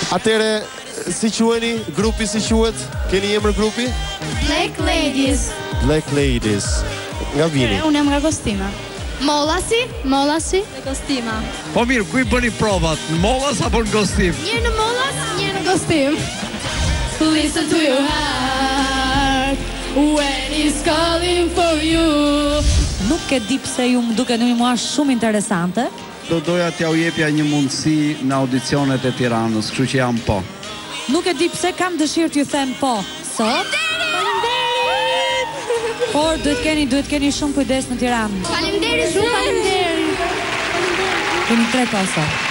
Atëre, si quheni? Grupi si quhet? Keni emër grupi? Black Ladies. Black Ladies. Nga vini? Unë jam nga Kostima. Mollasi? Mollasi? Dhe Kostima. Po mirë, ku i bëni provat? Në Mollas apo në Kostim? Një në Mollas, një në Kostim. Listen to your heart when it's calling for you. Nuk e di pse ju më dukeni mua shumë interesante. Do doja t'ja u jepja një mundësi në audicionet e Tiranës, kështu që jam po. Nuk e di pse kam dëshirë t'ju them po sot. Por duhet keni shumë kujdes në Tiranë. Faleminderit shumë, faleminderit. Keni 3 po sot.